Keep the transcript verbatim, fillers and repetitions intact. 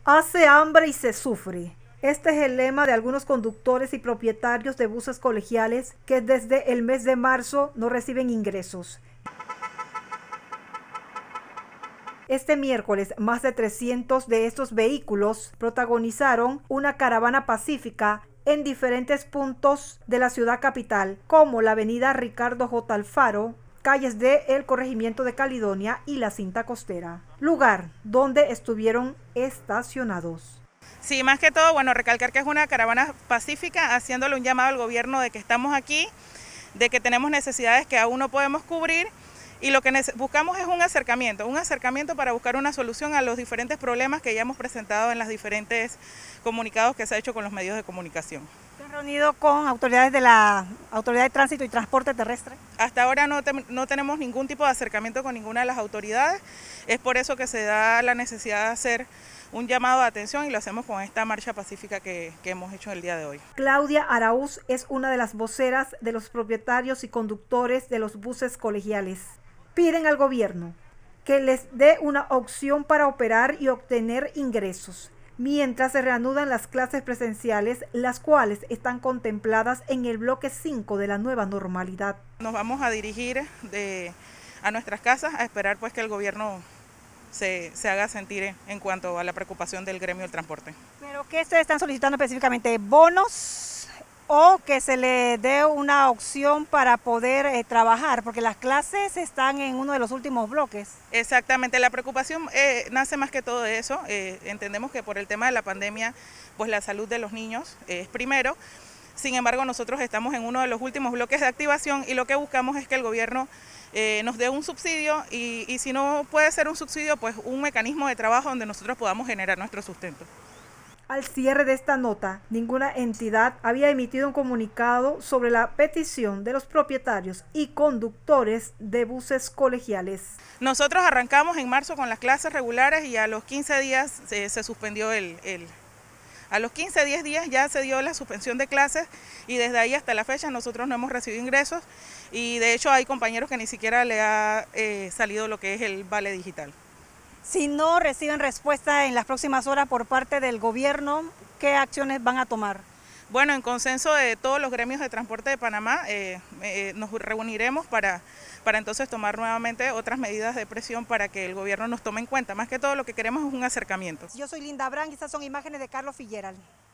Hace hambre y se sufre. Este es el lema de algunos conductores y propietarios de buses colegiales que desde el mes de marzo no reciben ingresos. Este miércoles, más de trescientos de estos vehículos protagonizaron una caravana pacífica en diferentes puntos de la ciudad capital, como la avenida Ricardo J. Alfaro, calles del corregimiento de Caledonia y la cinta costera, lugar donde estuvieron estacionados. Sí, más que todo, bueno, recalcar que es una caravana pacífica, haciéndole un llamado al gobierno de que estamos aquí, de que tenemos necesidades que aún no podemos cubrir, y lo que buscamos es un acercamiento, un acercamiento para buscar una solución a los diferentes problemas que ya hemos presentado en los diferentes comunicados que se ha hecho con los medios de comunicación. ¿Se han reunido con autoridades de la Autoridad de Tránsito y Transporte Terrestre? Hasta ahora no, te, no tenemos ningún tipo de acercamiento con ninguna de las autoridades, es por eso que se da la necesidad de hacer un llamado de atención y lo hacemos con esta marcha pacífica que, que hemos hecho el día de hoy. Claudia Araúz es una de las voceras de los propietarios y conductores de los buses colegiales. Piden al gobierno que les dé una opción para operar y obtener ingresos, mientras se reanudan las clases presenciales, las cuales están contempladas en el bloque cinco de la nueva normalidad. Nos vamos a dirigir de, a nuestras casas a esperar pues que el gobierno se, se haga sentir en cuanto a la preocupación del gremio del transporte. ¿Pero qué ustedes están solicitando específicamente? ¿Bonos o que se le dé una opción para poder eh, trabajar? Porque las clases están en uno de los últimos bloques. Exactamente, la preocupación eh, nace más que todo de eso. Eh, entendemos que por el tema de la pandemia, pues la salud de los niños eh, es primero. Sin embargo, nosotros estamos en uno de los últimos bloques de activación y lo que buscamos es que el gobierno eh, nos dé un subsidio y, y si no puede ser un subsidio, pues un mecanismo de trabajo donde nosotros podamos generar nuestro sustento. Al cierre de esta nota, ninguna entidad había emitido un comunicado sobre la petición de los propietarios y conductores de buses colegiales. Nosotros arrancamos en marzo con las clases regulares y a los quince días se, se suspendió el, el... A los quince, diez días ya se dio la suspensión de clases y desde ahí hasta la fecha nosotros no hemos recibido ingresos y de hecho hay compañeros que ni siquiera le ha eh, salido lo que es el vale digital. Si no reciben respuesta en las próximas horas por parte del gobierno, ¿qué acciones van a tomar? Bueno, en consenso de todos los gremios de transporte de Panamá, eh, eh, nos reuniremos para, para entonces tomar nuevamente otras medidas de presión para que el gobierno nos tome en cuenta. Más que todo lo que queremos es un acercamiento. Yo soy Linda Brand y estas son imágenes de Carlos Figueral.